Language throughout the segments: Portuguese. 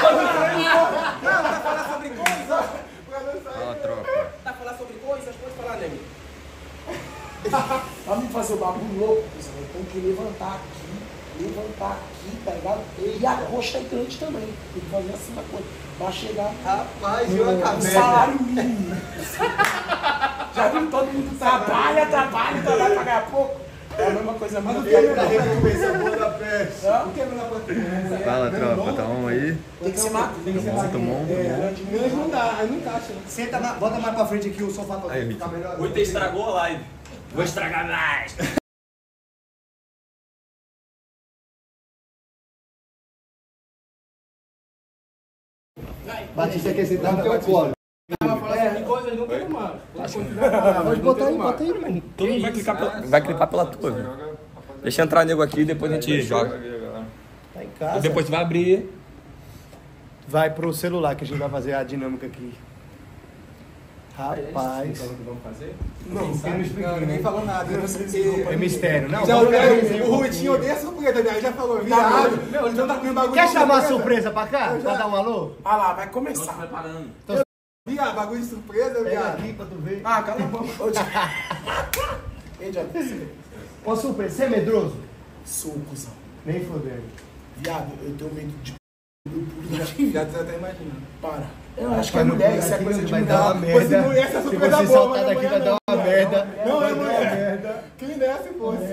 Tá falar sobre coisas? Fala, tropa. Tá falar sobre coisas? Pode falar, nego. Pra me fazer o bagulho louco, eu tenho que levantar aqui, tá ligado? E a coxa é grande também. Tem que fazer assim uma coisa. Vai chegar. Rapaz, viu a cabeça? Salário mínimo. Já viu todo mundo trabalha pra ganhar pouco? É a mesma coisa Mas mesmo. o que é a recompensa boa da peste? Hã? O que é melhor pra tu? Fala, tropa. Tá on aí? Tem que ser magro. Tem que ser magro. Tomou. Mas não dá, aí não encaixa. Senta, bota mais pra frente aqui o sofá pra Aí, ficar melhor. O Ita estragou a live. Vou estragar mais. Batista quer sentar no teu colo. Coisas não tem mais. Pode botar aí, bota aí, mano. Todo mundo vai clicar pela tua, velho. Deixa entrar nego aqui e depois a gente joga. Tá em casa. Depois tu vai abrir. Vai pro celular que a gente vai fazer a dinâmica aqui. Rapaz. Não, ninguém falou nada. Eu não sei se... É mistério, não? Já o Ruitinho odeia surpresa, né? Já falou, viado. Não tá comendo bagulho. Quer de chamar a surpresa? surpresa pra cá? Pra dar um alô? Ah lá, vai começar. preparando. Viado, bagulho de surpresa, Pega viado. aqui pra tu ver. Ah, cala a boca. Ei, já disse. Ô, surpresa, você é medroso? Sou, cuzão. Nem fodendo. Viado, eu tenho medo de... Viado, você até imagina. Para. Eu acho que é mulher, isso é coisa de vai mulher. dar uma merda. Se mulher, essa Se surpresa você boa, saltar mas daqui amanhã vai dar uma merda. Não, Vai é dar uma mulher. merda. Quem dera se fosse.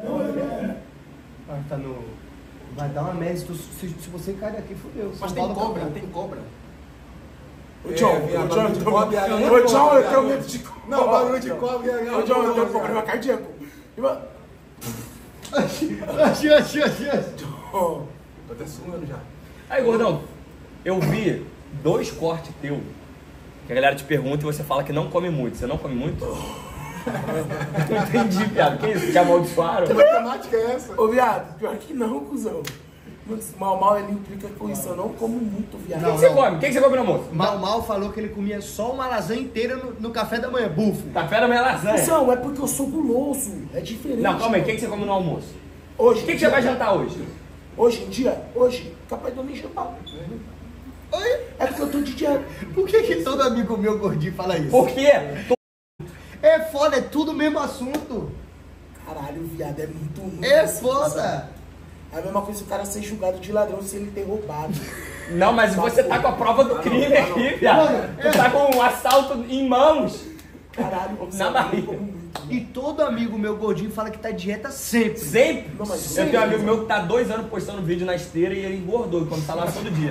Tá no... Vai dar uma merda se você cair daqui, fodeu. Mas São tem Paulo cobra, acabou. tem cobra. Ô, John, viado, ô, John, bagulho de cobra, viado. ô, John, eu tenho medo de... Não, bagulho de cobra. Ô, John, eu tenho problema cardíaco. Tô até suando já. Aí, gordão, eu vi 2 cortes teu. Que a galera te pergunta e você fala que não come muito. Você não come muito? Não entendi, piada. Que isso? Te amaldiçoaram? Que matemática é essa? Ô, viado, pior que não, cuzão. Mal ele implica com isso. Eu não como muito, viado. O que você come? O que você come no almoço? Mal falou que ele comia só uma lasanha inteira no café da manhã, bufo. Café da manhã lasanha. Cuzão, é porque eu sou guloso. É diferente. Não, calma aí. O que você come no almoço? Hoje, O que você vai jantar hoje? Hoje em dia, capaz de eu nem jantar. É porque eu tô de dieta. Por que todo amigo meu gordinho fala isso? Por quê? É foda, é tudo o mesmo assunto. Caralho, viado, é muito ruim. É essa foda. coisa. É a mesma coisa o cara ser julgado de ladrão se ele ter roubado. Não, mas você tá com a prova do crime aqui, viado. Tu tá com um assalto em mãos. Caralho, Na barriga. E todo amigo meu gordinho fala que tá dieta sempre. Sempre? Não, mas Eu tenho um amigo meu que tá 2 anos postando vídeo na esteira e ele engordou, quando tá lá todo dia.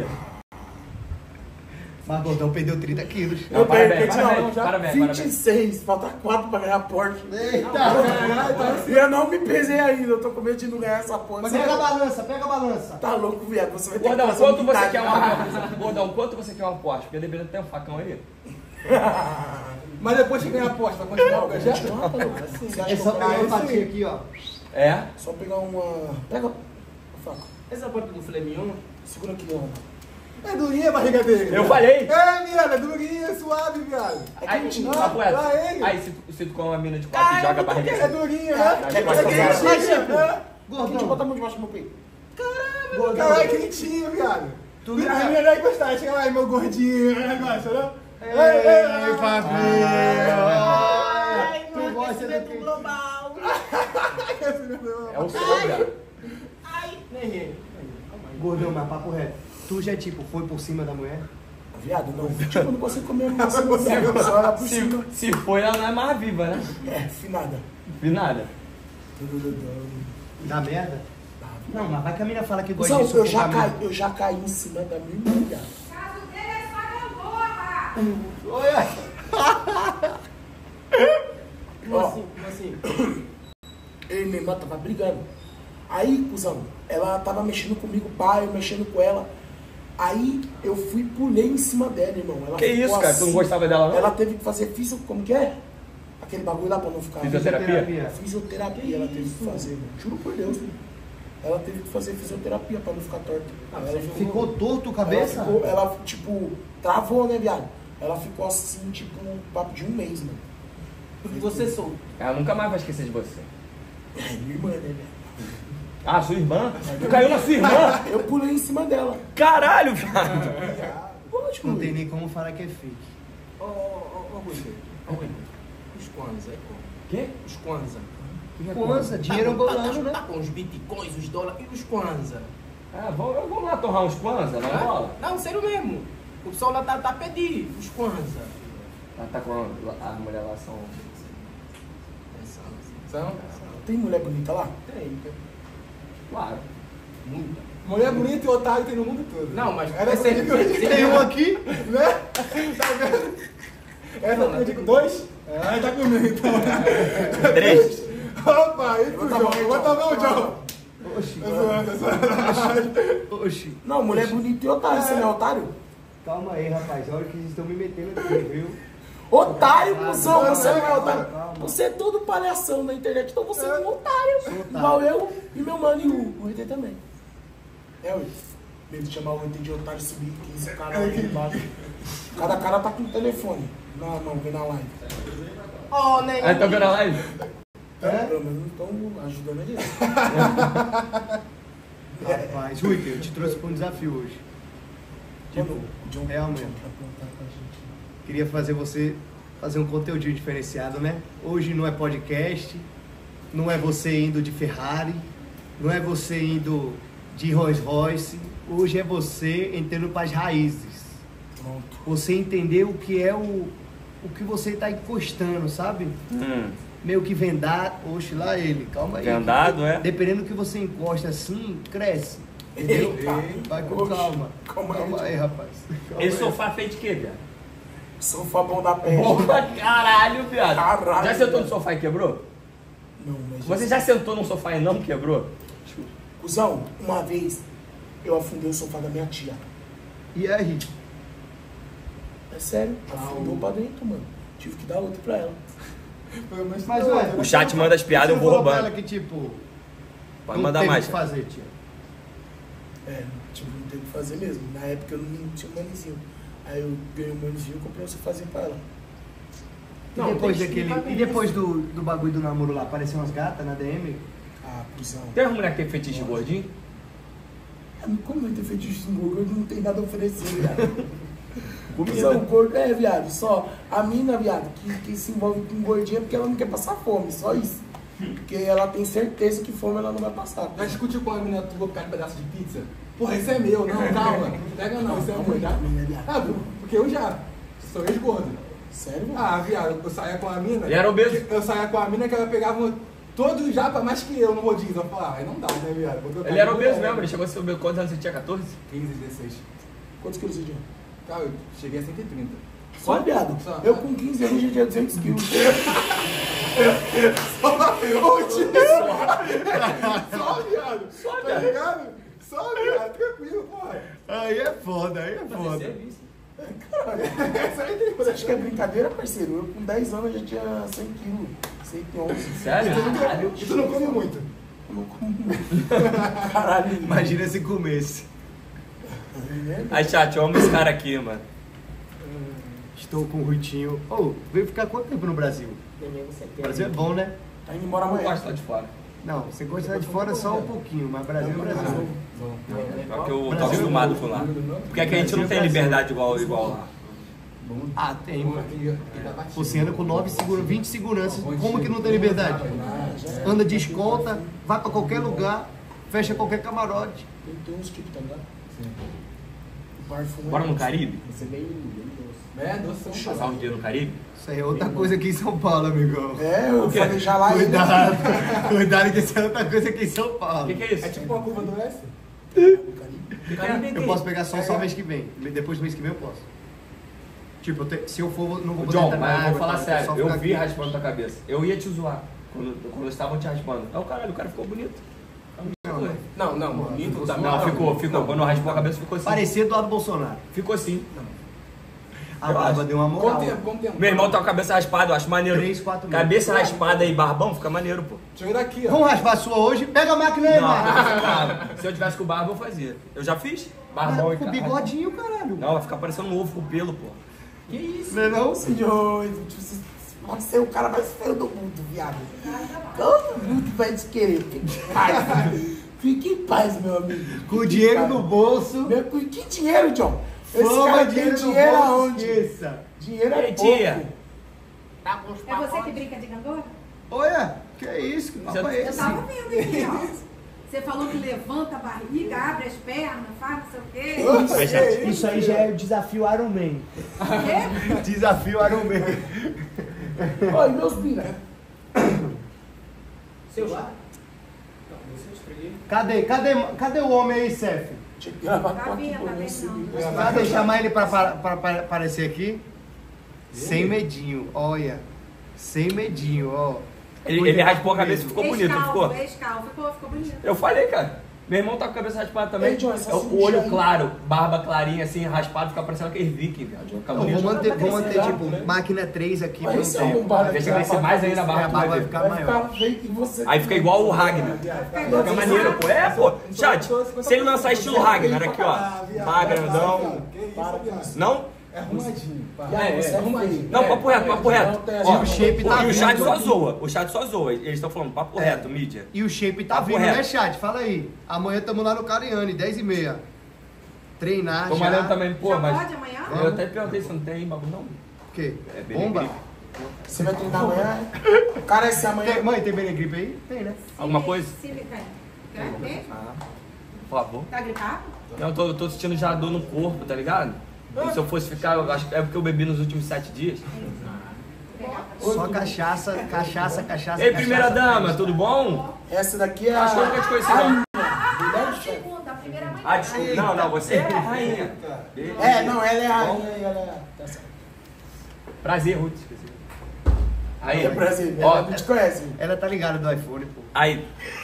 Mas gordão perdeu 30 quilos. Eu parabéns, perdi, parabéns, não, já parabéns, 26, falta 4 pra ganhar a Porsche. Eita! E eu não me pesei ainda, eu tô com medo de não ganhar essa porra. Mas pega a balança, pega a balança. Tá louco, viado, você vai ter Gordão, que fazer quanto você unidade. quer uma Gordão, quanto você quer uma Porsche? Porque deveria ter um facão aí. Mas depois que ganhar a posta, vai continuar o projeto? Não, tá louco, assim, você acha É que só eu- pegar uma esse- fatia aqui, ó. É? Só pegar uma... Pega a faca. Essa é a porta do filé mignon? Segura aqui, ó. É durinha a barriga dele. Eu falei. É, viado, é durinha, suave, viado. Aí, quentinho. papo reto. Lá ele. Aí se tu come uma mina de 4 e joga a barriga É assim. durinha, né? Quer mais É pesado? quentinha, né? Deixa eu botar a mão debaixo do meu peito. Caralho, é quentinho, viado. A minha vai gostar. Chega lá, meu gordinho. Gosta, né? Ei, Fabinho! Ai, Tu um gosta aquecimento do quê? global. É o sobra. Ai, Gordão, mas papo reto. Tu já, tipo, foi por cima da mulher? Viado, não. Tipo, eu não consigo comer uma maçã no céu, só ela por cima. Se foi, ela não é mais viva, né? É, finada. Vi nada. Dá merda? Não, mas vai que a mina fala que gosta Cusão, disso. eu já caí em cima da minha irmã, viado. caso dele é só gangorra. Como assim? Como assim? Eu e minha irmã tava brigando. Aí, cuzão, ela tava mexendo comigo, pai, eu mexendo com ela. Aí eu fui e pulei em cima dela, irmão. Ela Que ficou isso, cara? Tu não gostava dela, não? Ela teve que fazer como que é? Aquele bagulho lá pra não ficar. Fisioterapia? Fisioterapia ela teve que fazer, mano. Juro por Deus, mano. Ela teve que fazer fisioterapia pra não ficar torta. Ela Ficou torto a cabeça? Ela, tipo, travou, né, viado? Ela ficou assim, tipo, um papo de um mês, mano. Porque você é solto. Ela nunca mais vai esquecer de você. É, minha irmã, né, velho? Ah, sua irmã? Tu caiu na sua irmã? Eu pulei em cima dela. Caralho, viado. Lógico, Não tem nem como falar que é fake. Ô, Rui. Os Kwanzaa, é como? Quê? Os Kwanzaa. Kwanzaa, dinheiro angolano, né? Tá com os bitcoins, os dólares e os Kwanzaa. Ah, vamos lá torrar uns Kwanzaa, não rola? Não, sério mesmo. O pessoal lá tá pedindo os Kwanzaa. Ela tá com a mulher lá, são... São? Tem mulher bonita lá? Tem. Claro. Muita. Mulher bonita e otário tem no mundo todo. Não, mas Era é sério. Tem um aqui. Né? Tá vendo? Essa eu digo 2? Ah, tá comigo então. 3. Opa, e tu, Bota a João? mão aí, Bota a mão, João. João. Oxi. Tá zoando, tá zoando. Oxi. Não, mulher bonita e otário. Você não é otário? Calma aí, rapaz. Olha que eles estão me metendo aqui, viu? Otário, cuzão, você não é otário. Calma. Você é todo palhação na internet, então você é um otário. Sou otário. Igual eu e meu mano e o RT também. É, ué. Medo de chamar o RT de otário subir 15 caras aí embaixo. Cada cara tá com o telefone na mão, vem na live. Oh, né? Aí tá vendo a live? Pelo menos não estão ajudando a gente. Rapaz, Rui, eu te trouxe para um desafio hoje. Tipo, Mano, o John realmente. pra contar com a gente. Queria fazer você fazer um conteúdinho diferenciado, né? Hoje não é podcast, não é você indo de Ferrari, não é você indo de Rolls Royce. Hoje é você entrando para as raízes. Pronto. Você entender o que é o que você está encostando, sabe? Meio que vendado. Oxe, lá ele, calma aí. Vendado, é? Dependendo do que você encosta assim, cresce. Entendeu? Eita. Vai com Oxe, calma. calma aí, Calma aí, rapaz. Calma Esse aí. sofá feito de quê, viado? Sofá bom da peste. Porra, caralho, viado. Caralho. Já sentou no sofá e quebrou? Não, mas Você já sentou num sofá e não quebrou? Cusão, uma vez eu afundei o sofá da minha tia. E aí? É sério, afundou pra dentro, mano. Tive que dar outro pra ela. Mas, ué, O chat manda as piadas, eu vou falou pra roubando. ela que, tipo, Pode não mandar teve o mais. que fazer, tia. É, tipo, não teve o que fazer mesmo. Na época eu não tinha um manezinho. Aí eu ganhei um manezinho e comprei um sofazinho pra ela. E depois daquele. E depois do bagulho do namoro lá, apareceu umas gatas na DM? Ah, cuzão. Tem uma mulher que tem fetiche de gordinho? Como vai ter feito isso no gordo? Não tem nada a oferecer, viado. Cuzão, gordo é, viado. Só a mina, viado, que se envolve com gordinha porque ela não quer passar fome. Só isso. Porque ela tem certeza que fome ela não vai passar. Já discutiu com a menina tua por causa de pedaço de pizza? Porra, esse é meu, não, calma. Pega não, esse é meu, tá? Ah, porque eu já sou ex-gordo. Sério, viado? Ah, viado, eu saía com a mina. Ele era obeso? Eu saía com a mina que ela pegava todos os japa mais que eu no rodízio. Eu falava, aí não dá, né, viado? Porque eu Ele era tava obeso com mesmo, ele chegou a ser obeso. Quantos anos você tinha? 14? 15, 16. Quantos quilos você tinha? Tá, eu cheguei a 130. Só, viado. Só. Eu com 15 anos já tinha 200 quilos. Só, viado. Só, Tá viado. ligado? Só, viado. Tranquilo, porra. Aí é foda, aí é foda. Essa aí tem Você acha que é brincadeira, parceiro? Eu com 10 anos já tinha 100 quilos. 111. Sério? Caralho. E tu não come muito. Eu não como muito. Caralho. Imagina esse começo. Aí, chat, eu amo esse cara aqui, mano. Estou com o Ruitinho. Ô, veio ficar quanto tempo no Brasil? O Brasil é bom, né? Tá indo embora Eu amanhã. gosto lá de fora. Não, você gosta lá de fora só um pouquinho, mas Brasil é Brasil. Só que eu tô acostumado com lá. Porque aqui a gente não tem liberdade igual lá. Ah, tem, mano. Você anda com 20 seguranças, como que não tem liberdade? Anda de escolta, vai pra qualquer lugar, fecha qualquer camarote. Tem uns tipos, tá ligado? O parfum Bora é no doce. Caribe? Você bem doce. É, doce. Passar um dia no Caribe? Isso aí é outra coisa aqui em São Paulo, amigão. É, eu falei já lá Cuidado, cuidado que isso é outra coisa aqui em São O Paulo. que é isso? É tipo uma curva do S? Eu posso pegar só mês que vem. Depois do mês que vem eu posso. Tipo, se eu for, não vou poder John, entrar na mas eu água, vou falar tá? sério, Só eu ficar vi aqui. raspando tua cabeça. Eu ia te zoar quando eles estavam te raspando. Aí o caralho, o cara ficou bonito. Não, bonito tá Não, ficou. Quando raspou a cabeça, ficou assim. Parecia Eduardo Bolsonaro. Ficou assim. A barba deu uma moral. Quanto tempo? Meu irmão tá com a cabeça raspada, eu acho maneiro. 3, 4 Cabeça raspada e barbão fica maneiro, pô. Deixa eu ver daqui, ó. Vamos raspar a sua hoje? Pega a máquina aí, Não, mano. cara, se eu tivesse com barba, eu fazia. Eu já fiz? Barbão e Com cara. bigodinho, caralho. Não, vai ficar parecendo um ovo com pelo, pô. Que isso? Não é não? Senhor, você pode ser o cara mais feio do mundo, viado. Todo mundo vai te querer. Ai, Fique em paz, meu amigo. Com dinheiro no bolso. Que dinheiro, John? Esse Fama, cara tem dinheiro no dinheiro bolso, aonde? esqueça. Dinheiro é Ei, pouco. tia. É você que brinca de gangorra? Olha, que isso, que papo é Eu esse? tava vendo aqui, ó. Você falou que levanta a barriga, abre as pernas, faz não sei o quê. Oxe, Isso aí já é o desafio Iron Man. Quê? Desafio Iron Man. Oi, meus pira. Seu lá? Cadê o homem aí, Cef? Tinha que gravar Tá com aqui vendo, por tá esse vendo, vídeo. Cadê? Chamar ele pra aparecer aqui? Sem medinho, olha. Sem medinho, ó. Ele raspou a cabeça e ficou bonito, não ficou? Ex-calvo, ficou bonito. Eu falei, cara. Meu irmão tá com a cabeça raspada também. Ei, John, essa O olho aí. claro, barba clarinha, assim, raspado, fica parecendo aquele viking, velho. Fica Não, bonito. vou manter Será, tipo, né? máquina 3 aqui. Mas pra esse um é um tempo. bar Deixa crescer mais ainda a barba, A tu barba vai vai ver. ficar Vai maior. ficar feio que você. Aí fica igual o Ragnar. Fica maneiro, pô. É, pô. Chat, se ele lançar estilo Ragnar, aqui, ó. Magrandão. Para com isso. Não? É arrumadinho. pá. Viado, você é feio. Não, papo reto, papo reto. Não tem Ó, essa- o shape tá e o chat vindo só aqui. zoa. O chat só zoa. Eles estão falando papo reto, mídia. E o shape tá Papo vindo, reto. né, chat? Fala aí. Amanhã tamo lá no Cariani, 10h30. Treinar Tô já. malhando também, pô, Já mas. pode amanhã? Eu até perguntei se não tem bagulho, não. O quê? É bem Bomba? gripe. Você vai treinar amanhã? Cara, esse amanhã. Mãe, tem Benegripe aí? Tem, né? Alguma coisa? Sim, tem. Quer mesmo? Ah, por favor. Tá gripado? Não, eu tô sentindo já dor no corpo, tá ligado? E se eu fosse ficar, eu acho que é porque eu bebi nos últimos 7 dias. Só cachaça. Ei, primeira dama, tudo bom? Essa daqui é a. Acho que eu nunca te conheci, não. Mulher A do chefe. segunda, a primeira mãe. Ah, desculpa. Não, você é a rainha. É, não, ela é a rainha e ela é. Tá certo. Prazer, Ruth. Aí, É prazer, ó, ela não te conhece. Ela tá ligada do iPhone, pô. aí.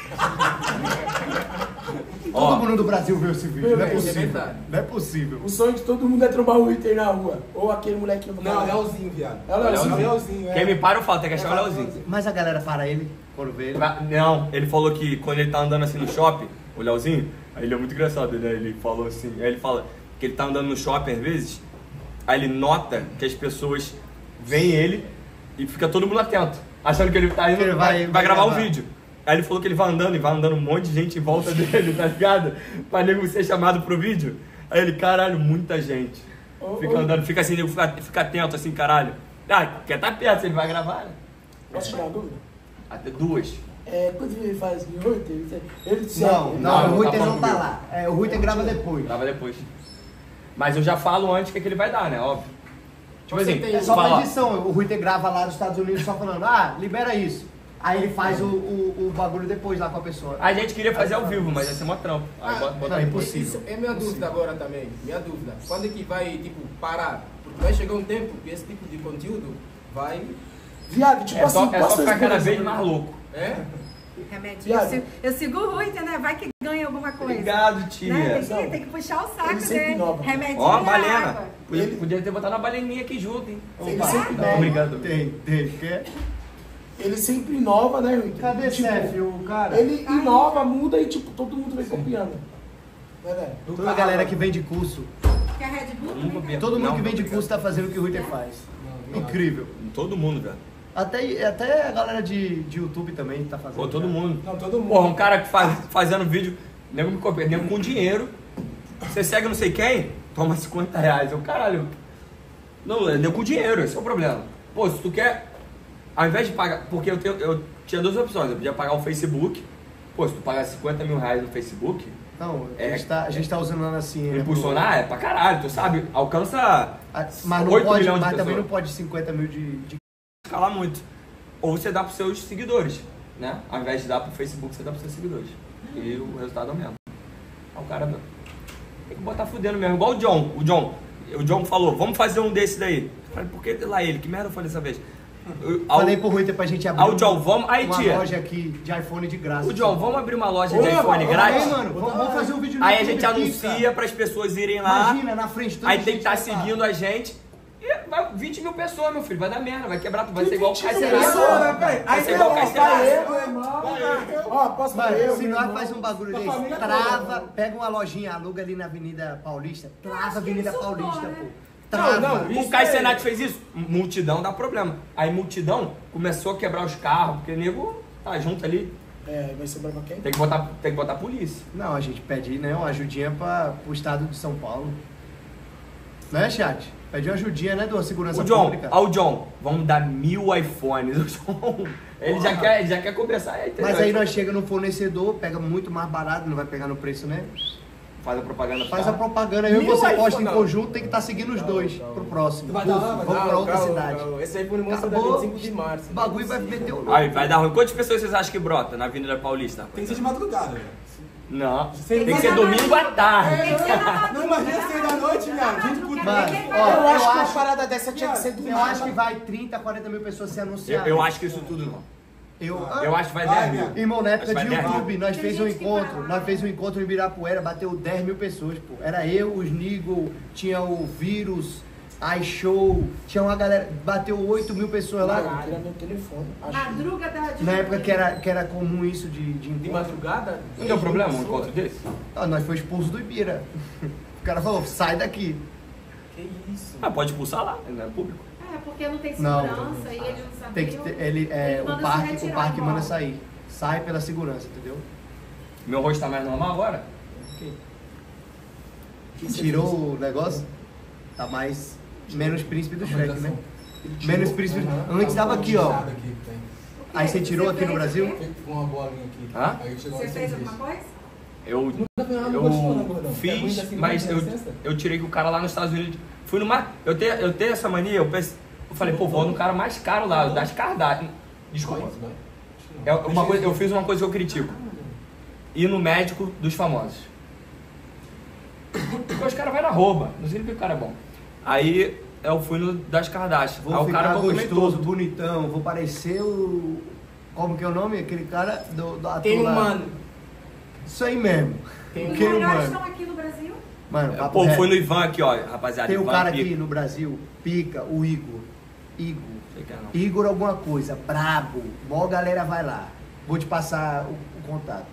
Todo Ó, mundo do Brasil viu esse vídeo. Não é Beleza, possível. verdade. Não é possível. O sonho de todo mundo é trombar o Twitter na rua. Ou aquele molequinho do Não, canal. Leozinho, viado. É o Leozinho. Leozinho, é. quem me para eu falo, tem que achar o Leozinho. Mas a galera para ele quando vê ele. Não, ele falou que quando ele tá andando assim no shopping, o Leozinho, aí ele é muito engraçado, né? Ele falou assim, aí ele fala que ele tá andando no shopping às vezes, aí ele nota que as pessoas veem ele e fica todo mundo atento, achando que ele tá indo, Ele vai gravar um gravar. vídeo. Aí ele falou que ele vai andando um monte de gente em volta dele, tá ligado? Pra nego ser chamado pro vídeo. Aí ele, caralho, muita gente. Fica andando, fica assim, nego fica atento assim, caralho. Ah, quer tá perto, se ele vai gravar, né? Posso tirar uma dúvida? Até 2. É, quando ele faz no Twitter, ele Não, Não, o Ruiter tá não tá falando lá. É, o Ruiter grava depois. Grava depois. Mas eu já falo antes o que ele vai dar, né? Óbvio. Tipo assim, É só fala, pra edição. O Ruiter grava lá dos Estados Unidos só falando, ah, libera isso. Aí ele faz o bagulho depois lá com a pessoa. a gente queria fazer ao vivo, mas ia ser mó trampo. Aí bota não, é aí. impossível. Isso é minha dúvida agora também. Minha dúvida. Quando é que vai, tipo, parar? Porque vai chegar um tempo que esse tipo de conteúdo vai... Viado, tipo É só, assim, é só posso ficar cada responder vez mais louco. É? Remédio. Viado. Eu sigo o Ruiter, né? Vai que ganha alguma coisa. Obrigado, Né? tia. Tem que puxar o saco, Ele sempre né? inova. Remédio Ó, e balena. água. Podia ter botado a baleninha aqui junto, hein? Ele Opa. sempre Não, dá. obrigado. Tem. Quer? Ele sempre inova, né, Rick? Cadê Tipo, Cef, o cara? Ele inova, muda e tipo, todo mundo vem copiando. Né, velho? Toda a galera que vende curso. Quer Red Bull? Nunca também? vi. Todo mundo Não, que vende obrigado. curso tá fazendo o que o Ruiter faz. Incrível. Todo mundo, velho. Até a galera de YouTube também tá fazendo. Pô, todo cara. mundo. Não, todo mundo. Porra, um cara que fazendo vídeo, nego me copia, nego com dinheiro. Você segue não sei quem, toma 50 reais. Eu, caralho. Não, nego com dinheiro, esse é o problema. Pô, se tu quer, ao invés de pagar, porque eu tinha duas opções, eu podia pagar o Facebook. Pô, se tu pagar 50 mil reais no Facebook, Não, É, a gente tá usando assim. né, impulsionar é pra caralho, tu sabe, alcança Mas, não 8 pode, milhões de mas também pessoas. não pode 50 mil de escalar muito. Ou você dá pros seus seguidores, né? Ao invés de dar pro Facebook, você dá pros seus seguidores. E o resultado aumenta. Aí o cara tem que botar fudendo mesmo. Igual o John. O John falou, vamos fazer um desse daí. Eu falei, por que lá ele? Que merda eu falei dessa vez? Falei pro Ruiter pra gente abrir Ao John, vamos... Aí, uma tia. loja aqui de iPhone de graça. O John, vamos abrir uma loja de Ô, iPhone mano, grátis? Aí, mano, vamos fazer um vídeo no Aí a YouTube gente aqui, anuncia cara. para as pessoas irem lá. Imagina, na frente todo Aí tem que estar gente vai seguindo lá. a gente. E vai 20 mil pessoas, meu filho. Vai dar merda, vai quebrar, vai ser igual o 20 mil Caixerado. pessoas, né, velho? Vai Aí ser igual o vai Caixerado. eu, irmão. Ó, posso Mano, eu, se meu nós irmão. faz um bagulho Da desse, família trava, toda. pega uma lojinha, aluga ali na Avenida Paulista, trava a acho que Avenida ele surtou, Paulista, né? pô. Trava. Não, O Caio Senati fez isso. Multidão dá problema. Aí multidão começou a quebrar os carros, porque nego tá junto ali. Vai sobrar pra quem? Tem que botar a polícia. Não, a gente pede, né, uma ajudinha pro estado de São Paulo. Né, chat? Pede uma ajudinha, né, do segurança pública. O John, vamos dar 1000 iPhones. O John, ele já quer começar. Mas aí nós chega no fornecedor, pega muito mais barato, não vai pegar no preço, né? Faz a propaganda. Faz a propaganda, eu e você posta em conjunto, tem que estar seguindo os dois pro próximo. Vai dar lá, Vamos pra outra cidade. Esse aí foi no mostra da Acabou. 25 de março. O bagulho vai meter o louco. Aí, vai dar ruim. Quantas pessoas vocês acham que brota na Avenida Paulista? Tem que ser de madrugada, velho. Não, Tem tem que que ser ser domingo à tarde. Tem que ser na Não imagina 6 da noite, viado. Gente, puta. Mano, Eu ó, acho que uma parada dessa tinha que ser do eu acho que vai 30, 40 mil pessoas se anunciar. Eu acho que isso tudo não. Eu acho que vai 10 mil. Irmão, na época Acho que de vai 10 YouTube, nós Tem fez um gente que encontro. vai lá. Nós fez um encontro em Ibirapuera, bateu 10 mil pessoas, pô. Era eu, os Nigel, tinha o Vírus, iShow, tinha uma galera. Bateu 8 mil pessoas lá. Era meu telefone. Madruga da Na época que era comum isso de De encontro. madrugada? Não tem problema um encontro desse? Ah, nós foi expulso do Ibira. O cara falou, sai daqui. Que isso? Ah, pode expulsar lá, não é público. É, porque não tem Não. segurança e ele não sabe. Tem que ter, manda o se parque retirar manda igual. sair. Sai pela segurança, entendeu? Meu rosto tá mais normal agora? Tirou o negócio, tá mais menos príncipe do Shrek, né? Menos príncipe. Antes dava aqui, ó. Aí você tirou aqui no Brasil? Com uma bolinha aqui. Hã? Aí chegou Você lá e fez fez alguma coisa? Eu fiz, mas eu tirei que o cara lá nos Estados Unidos. Fui numa. Eu tenho essa mania, eu falei, pô, vou no cara mais caro lá, das Kardashian. Desculpa. Eu fiz uma coisa que eu critico. Ir no médico dos famosos. Porque os caras vão na rouba, não sei que o cara é bom. Aí eu fui no das Kardashian. Vou Aí o ficar cara gostoso, bonitão, vou parecer o... Como que é o nome? Aquele cara do ator Tem um lá. mano. Isso aí mesmo. Tem Os Quem melhores humano? estão aqui no Brasil. Mano, papo Pô, reto. fui no Ivan aqui, ó, rapaziada. Tem um Ivan cara Pica. aqui no Brasil, pica, o Igor. Sei que é não. Igor alguma coisa, brabo. Mó galera vai lá. Vou te passar o contato.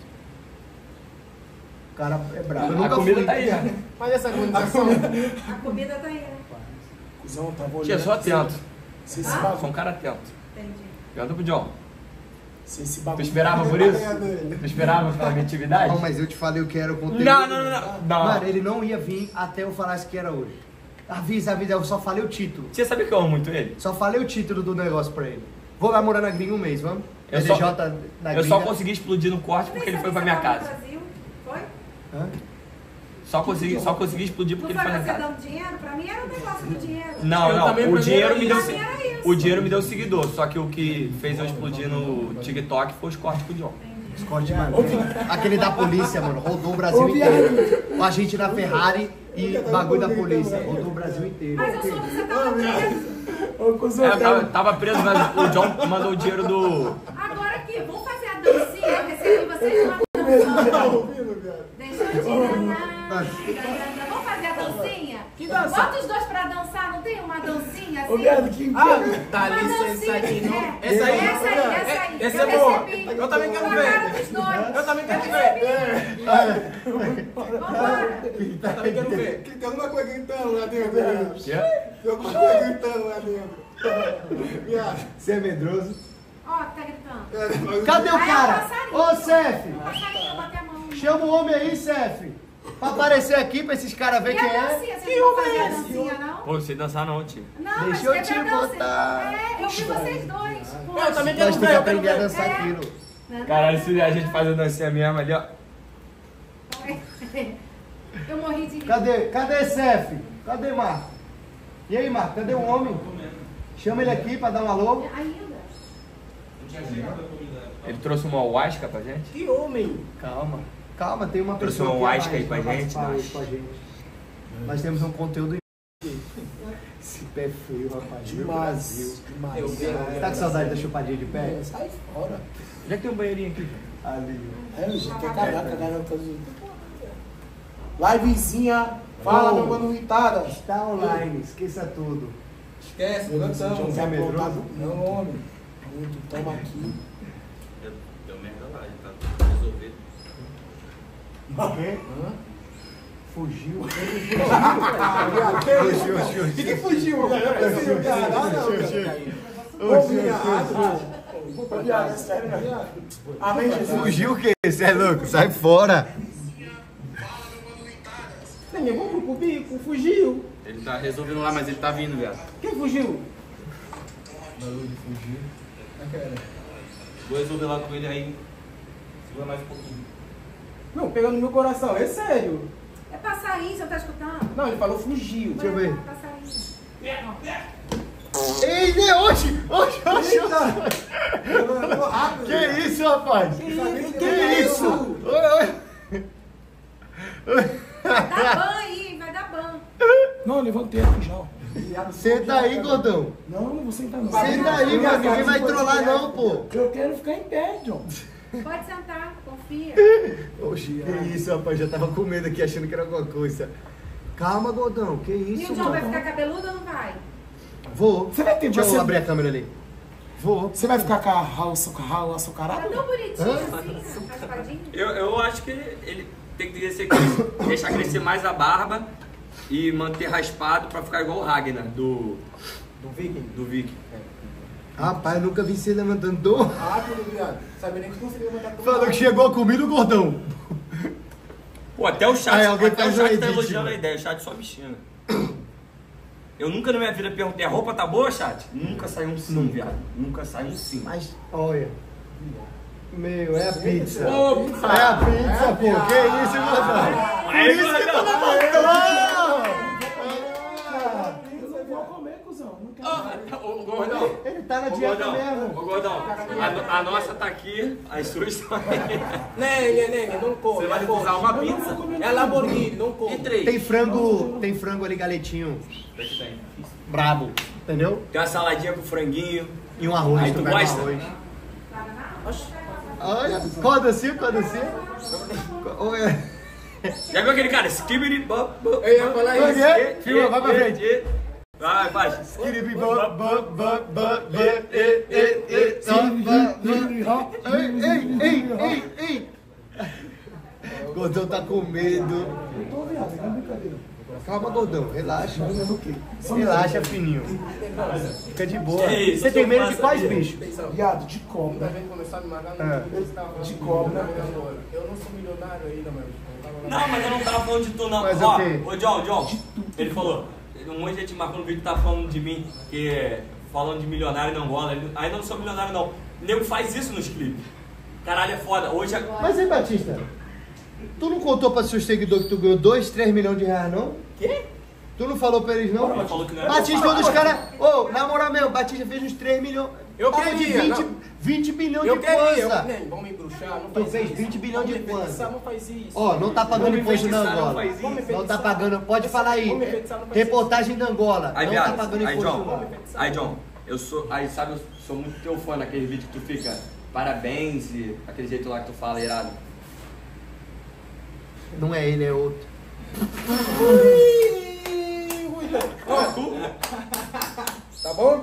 O cara é brabo. Eu A nunca comida fui. tá aí, né? Mas essa condição. A comida tá aí, né? Cusão, tava olhando. Tia, sou atento. Se esse Ah? Sou bagulho. um cara atento. Entendi. Pergunta pro John. Se esse Tu bagulho. esperava por isso? Tu esperava pela minha atividade? Não, mas eu te falei o que era o conteúdo. Não. Mano, ele não ia vir até eu falasse que era hoje. Avisa, eu só falei o título. Você sabia que eu amo muito ele? Só falei o título do negócio pra ele. Vou lá morar na gringa um mês, vamos? Eu só- LJ na Eu gringa. só consegui explodir no corte porque ele foi pra minha casa. Foi? Hã? Só consegui explodir porque Não ele foi foi na você casa. dando dinheiro? Pra mim era um negócio do dinheiro. Não, Eu também, o pra mim dinheiro era me deu isso. Pra mim era isso. o dinheiro me deu seguidor, só que o que fez eu explodir no TikTok foi os cortes com o John. Esconde, mano. Aquele da polícia, mano. Rodou o Brasil inteiro. Com a gente na Ferrari e bagulho da polícia. Rodou o Brasil inteiro. Mas eu soube que você tava preso. Ô, cuzão, Tava preso, mas o John mandou o dinheiro do. Agora aqui, vamos fazer a dancinha. Eu recebi vocês uma dança. Deixa eu te enganar. Vamos fazer a dancinha? Que dança? Bota os dois pra dançar, não tem uma dancinha assim? Ô, viado, que Ah, viado. dá Uma licença dancinha, de novo. é. Essa aí? Essa aí. Essa Eu é boa. recebi. Eu também quero Com a cara ver. dos dois. Eu também quero Eu ver. Vambora. Eu também quero ver. Tem alguma coisa gritando lá dentro, viado. Tem alguma coisa gritando lá dentro. Viado. Você é medroso? Ó, tá gritando. Cadê o Ah, é um cara? passarinho. Ô, Cef! Passarinho, bate a mão. Chama o homem aí, Cef. Pra aparecer aqui pra esses caras E verem a quem é. dancinha? Vocês não vão fazer a dancinha, não? Pô, não sei dançar não, tio. Não, Deixa mas eu teve te a dança. botar. É, eu vi vocês dois. Eu também quero Nós temos que ver. Eu quero aprender a ver. dançar É. aquilo. Caralho, se a gente faz a dancinha mesmo ali, ó. Eu morri de rir. Cadê Cef? Cadê Marco? E aí, Marco? Cadê o homem? Chama ele aqui pra dar um alô. Ainda? Ele trouxe uma Huasca pra gente. Que homem. Calma, tem uma Trouxe pessoa uma aqui a Huasca aí mais pra gente, participar nós. hoje com a gente. Nós temos um conteúdo. Esse pé feio, rapaz. Meu Brasil. Eu vi. Tá com saudade da chupadinha de pé? Sai fora. Já tem um banheirinho aqui. Ali. É, já quer cagar na casa. Livezinha. Fala, meu mano, irritada. Está online, esqueça tudo. Esquece, Não cantamos. é medroso? Não, homem. Toma aqui. Deu merda lá, já tá resolvido. O quê? Fugiu. O que fugiu, velho? Fugiu, cara. Ah, não, cara. Ô, viado. vou pra Viado, é casa. sério, né? Viado. Amém, Jesus. Fugiu o quê? Você é louco? Sai fora. Neném, vamos pro bico, fugiu. Ele tá resolvendo lá, mas ele tá vindo, viado. Quem fugiu? Barulho de fugir. Vou resolver lá com ele aí. Segura mais um pouquinho. Não, pega no meu coração, é sério. É passarinho, você não tá escutando? Não, ele falou fugiu. Deixa eu ver. Passarinho. Ei, hoje! Eu tô rápido. Que isso, rapaz? Que isso? Oi. Vai dar ban aí, vai dar ban. Não, eu levantei aqui já. Ó. Senta aí, gordão. Não, não vou sentar não. Senta aí, mano. Ninguém vai trollar, não, pô. Eu quero ficar em pé, John. Pode sentar, confia. Oxi, que isso, rapaz? Já tava com medo aqui, achando que era alguma coisa. Calma, gordão. Que E isso, o John vai mano? ficar cabeludo ou não vai? Vou. Você vai ter- Deixa você- eu abrir a câmera ali. Vou. Você vai ficar com a rala Tá açucarada? tão bonitinho assim, raspadinho. Eu acho que ele tem que deixar crescer mais a barba e manter raspado pra ficar igual o Ragnar Do Viking? do Viking. Rapaz, eu nunca vi você levantando tão Rápido, viado. Sabe nem que conseguiu mandar tudo. Falou que chegou a comida, o gordão. Pô, até o chat, Aí, alguém até o faz chat um tá edit, elogiando mano. a ideia, o chat só me xinga. Eu nunca na minha vida perguntei, a roupa tá boa, chat? Nunca saiu um sim, viado. Nunca saiu um sim. Mas, olha. Meu, é a pizza. Ô, É a pizza, pô. Que isso, gordão? Aí, Por isso que tu gordão. levantou. Eu não vou comer, cuzão. Não quero. Ô, gordão. Ele tá na Ô, dieta gordão. mesmo. Ô, gordão. A nossa tá aqui, as suas estão aí. Nem, não come. Você vai não come. usar uma pizza? É Lamborghini, não come. E três. Tem frango ali, galetinho. Tem. Brabo. Entendeu? Tem uma saladinha com franguinho. E um arroz. Aí tu pega um gosta? arroz. Olha, acorda assim. Olha. Já viu aquele cara? Skibidi bop bop. Eu ia falar isso. Olha. Filma, vai pra frente. Vai, faz. Skiribi, bop, bop, bop, bop, ei. Gordão tá com medo. Eu tô, viado, não é brincadeira. Calma, gordão, relaxa. Fazendo o quê? Relaxa, fininho. Fica de boa. Que isso, Você tem eu medo sou de quais passarinho. bichos? Viado, de Muita cobra. gente começou a me marcar É. no De cobra. Eu não sou milionário ainda, mano. Não, mas eu não tava falando de tu, não. Mas Ó, o quê? ô John, ele falou, um monte de gente marcou no vídeo que tá falando de mim, que falando de milionário em Angola. Ainda não sou milionário, não. O nego faz isso nos clipes. Caralho, é foda. Hoje é... Mas aí, Batista, tu não contou pra seus seguidores que tu ganhou 2, 3 milhões de reais, não? Quê? Tu não falou pra eles, não? Ele falou que não era Batista foi um dos caras... Ô, na moral mesmo, Batista fez uns 3 milhões. Eu Tava de queria, 20, não. 20 bilhões Eu de queria, kwanza. nem, vamos me bruxar, não Tu faz fez isso. 20 bilhões de Vamos me kwanza. enfeitiçar, não faz isso. Ó, não tá pagando Vamos imposto na enfeitiçar, não Angola. faz isso. Vamos Não tá enfeitiçar. pagando, pode falar aí. Vamos enfeitiçar, não faz Reportagem da Angola. Aí, Não viado, tá pagando aí, imposto John, lá. aí, John, eu sou, aí, sabe, eu sou muito teu fã naquele vídeo que tu fica, parabéns, e aquele jeito lá que tu fala, irado. Não é ele, é outro. Tá bom?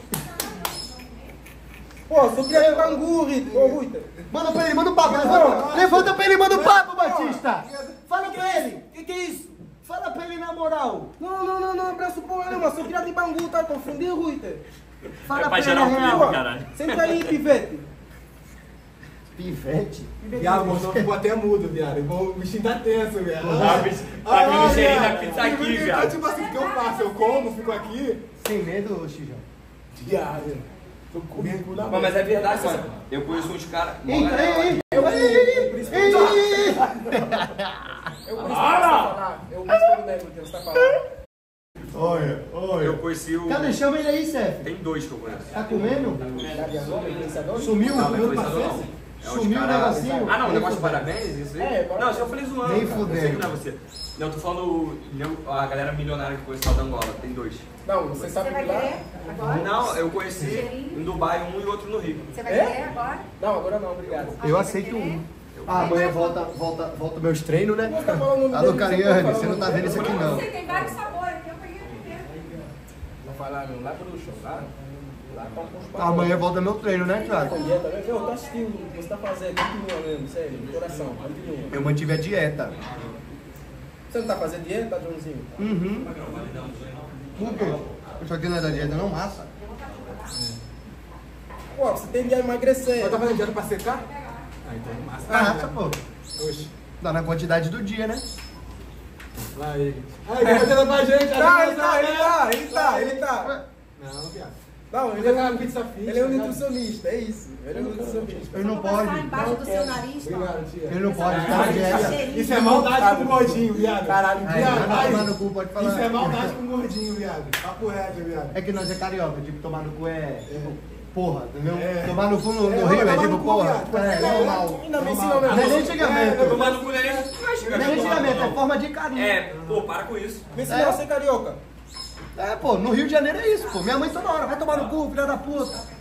Pô, sou criado de Bangu, Rita. Manda pra ele, manda o papo. Levanta pra ele, manda o papo, Batista. Fala pra ele. Que é isso? Fala pra ele na moral. Não, abraço porra não, mas sou criado de Bangu, tá confundindo, Rita? Fala É pra pra ele gerar a um real. clipe, caralho. Senta aí, pivete. Pivete. Viado, o gordão ficou até mudo, viado. O bichinho tá tenso, viado. Tá vindo o cheirinho da viado. pizza aqui, Então, viado. tipo assim, o que eu faço? Eu como, fico aqui. Sem medo, Xijão? Viado. Tô comendo na Mas é verdade, mano. Eu conheço uns caras. Ei, ei. Eu por isso que eu não lembro o que você tá falando. Olha. Eu conheci o. Cadê? Chama ele aí, Cef. Tem dois que eu conheço. Tá comendo? Sumiu? Sumiu? Não, não é influenciador, não. É uns Sumiu o cara- negocinho? Ah, não, o negócio de parabéns, isso aí? É, Não, eu falei zoando. Nem cara. Eu sei fudendo. que não é você. Não, eu tô falando a galera milionária que conhece lá da Angola. Tem dois. Não, você sabe Você vai que lá... querer agora? Não, eu conheci em Dubai um e outro no Rio. Você vai querer agora? Não, agora não, obrigado. Eu aceito um. Ah, amanhã volta meus treinos, né? Você tá falando o nome Alô, dele, Cariane, tá você não tá vendo isso aqui não. Você tem vários sabores, eu peguei o primeiro. Vou falar, meu, lá pro show, lá tá um pouco Amanhã volta meu treino, né, Thiago? com dieta, né? Meu, tá assistindo o que você tá fazendo, continua mesmo, sério, de coração, continua. Eu mantive a dieta. Você não tá fazendo dieta, Joãozinho? Uhum. Por quê? Isso aqui não é da dieta, não? Massa. Pô, você tem de emagrecer. Mas tá fazendo dieta pra secar? Ah, então é massa. Ah, pô. Oxi. Dá na quantidade do dia, né? Lá ele. Aí, ele tá pra gente. Ele tá. Não, viado. Não, Ele é uma pizza fit. ele é um nutricionista, é isso. Ele é um nutricionista. Ele não Vou passar pode. embaixo do seu nariz, Tom. Obrigado, tia. Ele não pode Essa ficar parte de tá dieta. cheirinho. Isso é maldade com o gordinho, viado. Caralho, Aí, Viado, vai aí. tomar no cu, pode falar. Isso é maldade com o gordinho, viado. Papo reto, viado. É que nós é carioca, tipo, tomar no cu é tipo, porra, entendeu? É. Tomar no cu no É, Rio é tomar no tipo cu, porra. viado. É normal. Ainda me ensinou Não é nem mesmo. xingamento. Tomar no cu dele, não é Não é xingamento. xingamento, é forma de carinho. É, pô, para com isso. Me ensinou a ser carioca. É, pô, no Rio de Janeiro é isso, pô. Minha mãe toda hora, vai tomar no cu, filha da puta.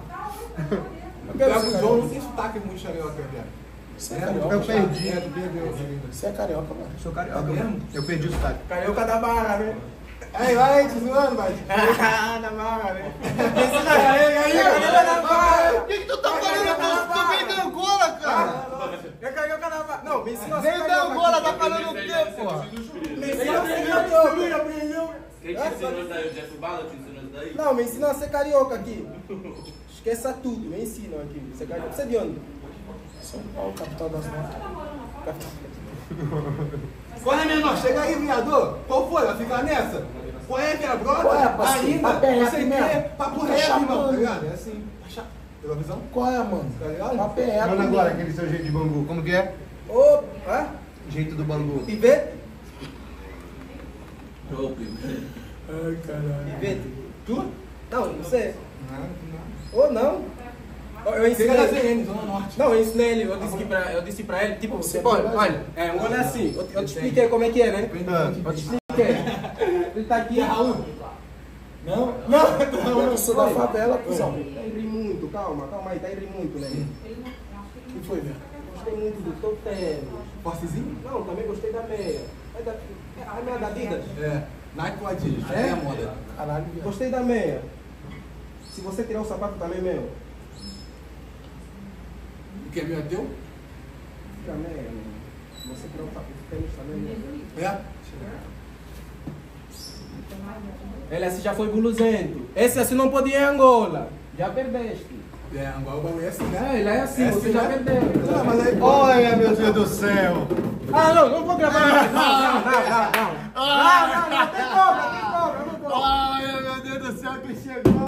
O João não tem sotaque muito carioca, viado. Você é carioca? Eu perdi. É, do bebê. Você é carioca, mano. Sou carioca mesmo? Eu perdi o sotaque. Carioca da barra, né? Aí, vai, te zoando, vai. Da barra, né? Carioca da barra. O que tu tá falando? Tu veio da Angola, cara. É carioca da barra. Não, me ensinou a ser Veio da carioca. Angola, tá falando o quê, porra? Me ensinou a ser carioca. Aprendeu? Quem te ensinou isso daí? O Jeff Bala te ensinou isso daí? Não, me ensinou a ser carioca aqui. Esqueça tudo, me ensinam aqui. Você é carioca. Você é de onde? São Paulo, capital das motos. Qual é, menor? Chega aí, viado. Qual foi? Vai ficar nessa? Qual é, viado? Brother? Qual é, parceiro? Ainda? Papo reto Você mesmo. quer? Papo Tá reto, irmão. chapando. Tá ligado? É assim. Pegou a visão? Qual é, mano? Tá ligado? Papo reto. Manda agora aquele seu jeito de bangu. Como que é? Ô, hã? Jeito do bangu. Pivete? Ai, caralho. Pivete? Tu? Não, você. Não. Ou não? Eu ensinei. Chega da ZN, Zona Norte. Não, eu ensinei ele, eu disse pra ele, tipo, Você tipo, é verdade. olha, Angola é assim, eu te expliquei como é que é, né? Ah. Eu te expliquei. Ele tá aqui, Raul. Não? Não, Eu sou da favela, cuzão. Tá indo muito, calma aí, tá indo muito, né? O que foi, velho? Gostei muito do teu tênis. Fortezinho? Não, também gostei da meia. A meia da Adidas. É. Nike com Adidas. É a moda. Caralho, velho. Gostei da meia. Se você tirar o sapato também, meu. O que é meu é teu? Fica meia, meu. Se você tirar o sapato, o tênis também, meu. É? Ele assim já foi buluzento. Esse assim não podia ir em Angola. Já perdeste. É, agora o bagulho é assim, né? Ele é assim, É você assim, já né? perdeu. Não, mas aí... Olha, meu Deus do céu. Ah, não vou gravar mais. Não, tem cobra, não vou. Olha, meu Deus do céu, que chegou.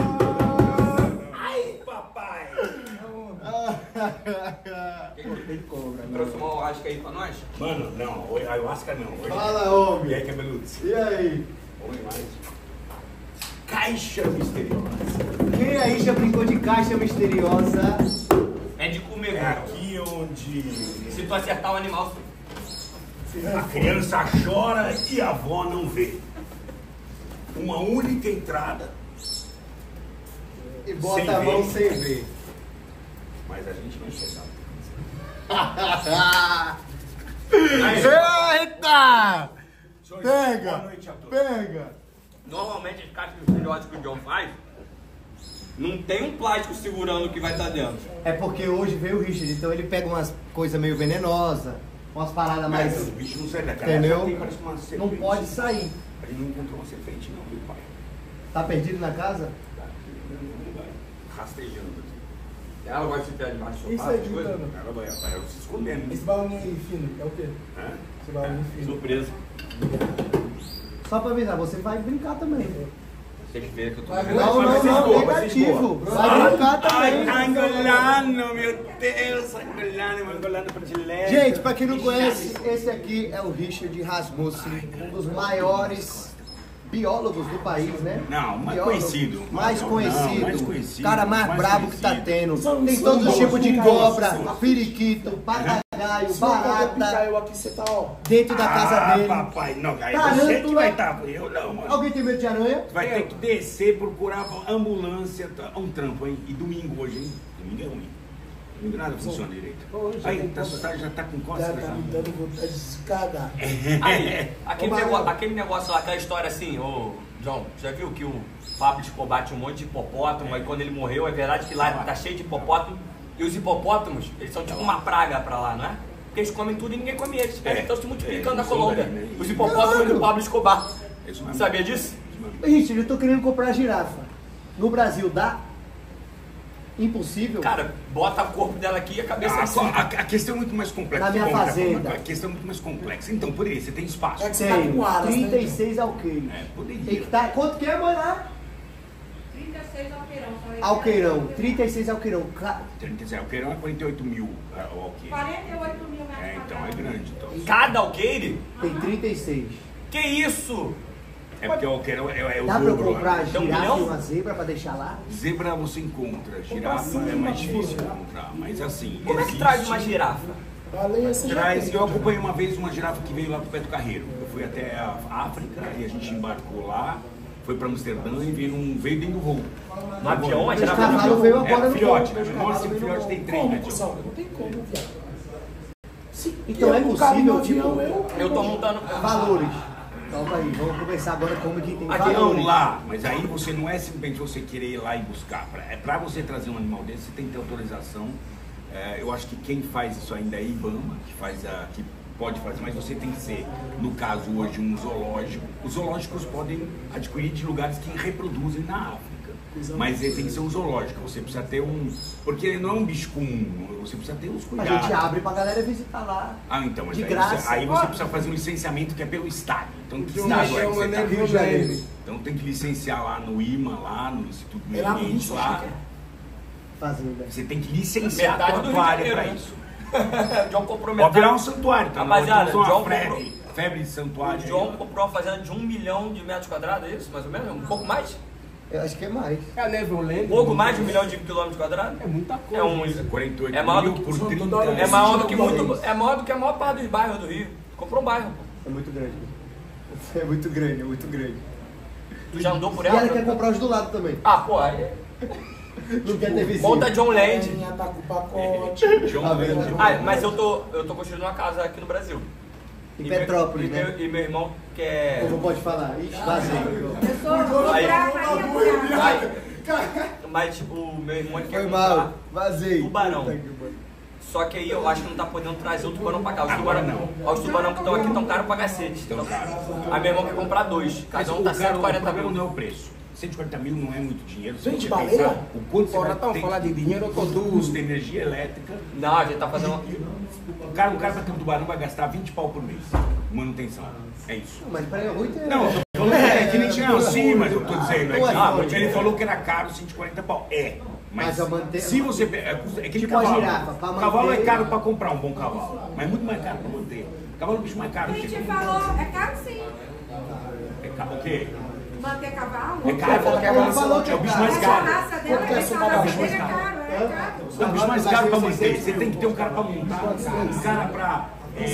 Tem cobra, Trouxe uma ayahuasca aí pra nós? Mano, não, ayahuasca não. Hoje Fala, E homem. aí, cabeludos? E aí? Oi, mais. Caixa misteriosa. Quem aí já brincou de caixa misteriosa? É de comer, É cara. aqui onde Se tu acertar o animal, a criança chora e a avó não vê. Uma única entrada, E bota Sem a mão ver. sem ver. mas a gente vai chegar. Eita! Boa Pega! noite a todos. Pega! normalmente as caixas misteriosas que o John faz, não tem um plástico segurando o que vai estar dentro. É porque hoje veio o Richard, então ele pega umas coisas meio venenosas, umas paradas mais. Mas o bicho não sai daquela. Entendeu? Já tem, parece uma Não serpente. pode sair. Ele não encontrou uma serpente, não, viu, pai? Tá perdido na casa? Rastejando aqui. Ela gosta de ficar debaixo do Isso sofá, aí, essas coisas. juntando. Ela vai se escondendo. Esse balão aí fino, é o quê? Hã? Esse balão fino. Surpresa. Só pra avisar, você vai brincar também. Tem que ver que eu tô Vai, vendo. Não, vai ser não, boa, não, vai ser negativo. Vai brincar também. angolano, meu Deus, angolano brasileiro. Gente, pra quem não conhece, esse aqui é o Richard Rasmussen, um dos maiores biólogos do país, né? Não, mais Biólogo conhecido. Mais Não, conhecido. mais conhecido. Cara mais brabo que tá conhecido. tendo. Tem todos os tipos de cobra, periquito, papagaio, Se não picar barata, eu aqui, você tá, ó. dentro da casa dele. Papai, não, aí Tarântula. você que vai estar. Eu não, mano. Alguém tem medo de aranha? Vai ter que descer, procurar ambulância, um trampo, hein? E domingo hoje, hein? Domingo é ruim. Domingo nada funciona direito. Aí, já tá com Já cócega. tá me dando vontade de se cagar. Aí, aquele negócio lá, aquela história assim, ô John, já viu que o Pablo Escobar tinha um monte de hipopótamo, aí quando ele morreu, é verdade que lá tá cheio de hipopótamo, e os hipopótamos, eles são tipo uma praga pra lá, não é? Porque eles comem tudo e ninguém come eles, eles estão se multiplicando na isso Colômbia. daí, né? Os hipopótamos do Pablo Escobar. Isso mesmo. Sabia disso? Richard, eu tô querendo comprar girafa. No Brasil dá? Impossível? Cara, bota o corpo dela aqui e a cabeça assim. A questão é muito mais complexa. Na minha Como tá fazenda. falando, a questão é muito mais complexa. Então, por aí, você tem espaço. É que você tá com alas, né? 36 alqueires. Poderia. Tem que tá, quanto que é, mãe, lá? 36 alqueirão. Alqueirão, 36 alqueirão. 36 alqueirão é 48 mil o alqueire. 48 mil metros Então é grande. Então. Cada alqueire? Tem 36. Que isso? É porque o alqueirão é o Dá pra eu dobro. comprar Então, girafa milhão? e uma zebra pra deixar lá? Zebra você encontra, girafa é mais difícil de encontrar. Mas assim. Como é que existe- traz uma girafa? Baleia você já Traz, tem. eu acompanhei uma vez uma girafa que veio lá pro Pé do Carreiro. Eu fui até a África e a gente embarcou lá, foi pra Amsterdã e veio dentro do voo. No avião, a Os girafa cavalos veio agora É no filhote, voo. né? Nossa, o filhote tem 3 Como, metros. cuzão? Não tem como, viado. Se Então é eu cabe no possível, avião, Eu tô montando. Valores. Calma aí, vamos conversar agora como que tem Não valores. lá, mas aí você não é simplesmente você querer ir lá e buscar. É pra você trazer um animal desse, você tem que ter autorização. Eu acho que quem faz isso ainda é IBAMA, que pode fazer, mas você tem que ser, no caso hoje, um zoológico. Os zoológicos podem adquirir de lugares que reproduzem na África. Mas ele tem que ser um zoológico, você precisa ter porque ele não é um bicho comum, você precisa ter os A cuidados. gente abre pra galera visitar lá. Então, mas de aí, graça. aí você precisa fazer um licenciamento que é pelo Estado. Então, que Rio Estado de é que você Janeiro, tá? Rio de Janeiro. Então tem que licenciar lá no IMA, lá no Instituto Meio Era Ambiente, isso, lá. acho que é. Fazenda. Você tem que licenciar Metade a do tua Rio de área Janeiro, para né? isso. John comprou Pode virar um metade. santuário, tá? Rapaziada, Nós temos John uma febre de O santuário. John comprou uma fazenda de 1 milhão de metros quadrados, é isso? Mais ou menos? Um pouco mais? Eu acho que é mais. É a Neverland. Um pouco mais de 1 milhão de quilômetros quadrados? É muita coisa. É um. 48 É maior mil do que- por 30. É maior do que é maior do que a maior parte dos bairros do Rio. Comprou um bairro, pô. É muito grande. É muito grande, é muito grande. Tu já andou por E ela ela? quer comprar os do lado também. Ah, pô, aí. Não quer ter vizinho. Monta John Land. Rainha tá com o pacote. John Tá vendo? Land. Ah, mas eu tô construindo uma casa aqui no Brasil. Em E Petrópolis, meu, né? E meu irmão quer. Não pode falar. Ixi, vazei. Eu sou Aí. rainha. Ai, mas tipo, o meu irmão ele quer Foi comprar mal. Vazei. tubarão. Puta que pariu. Só que aí eu acho que não tá podendo trazer o tubarão pra cá. Os Agora tubarão, não. Os tubarão que estão aqui estão caros pra cacete. Tão caro. Aí meu irmão quer comprar 2. Mas Cada um tá o 140 problema mil. não é o preço. 140 mil não é muito dinheiro. Se Vende você baleia? pensar o quanto você Porra, vai tão ter falar de dinheiro, eu tô custo de energia elétrica. Não, a gente tá fazendo. O cara pra ter um tubarão vai gastar 20 pau por mês. Manutenção. É isso. Mas peraí, é ruim ter. Não, eu tô falando que nem tinha sim, mas eu tô dizendo. Não é Porque ele falou que era caro 140 pau. Mas eu manter- se você. É aquele Tipo a cavalo. girafa, pra O cavalo manter- é caro pra comprar um bom cavalo. Mas muito mais caro pra manter. O cavalo é o bicho mais caro A que gente tem. falou, é caro sim. É caro o quê? Manter cavalo. É caro, Ele falou que é o bicho mais Essa caro. raça dela, essa raça dele é caro, é caro. É o bicho mais caro pra manter. Você tem que ter um cara pra montar, um cara pra